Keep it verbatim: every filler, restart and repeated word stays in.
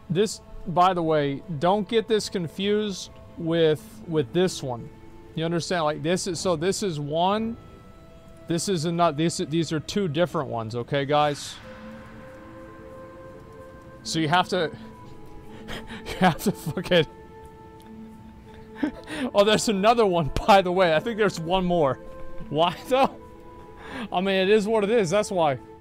This, by the way, don't get this confused with with this one. You understand? Like this is so. This is one. This is not. These these are two different ones. Okay, guys. So you have to. You have to fucking. Oh, there's another one. By the way, I think there's one more. Why though? I mean, it is what it is. That's why.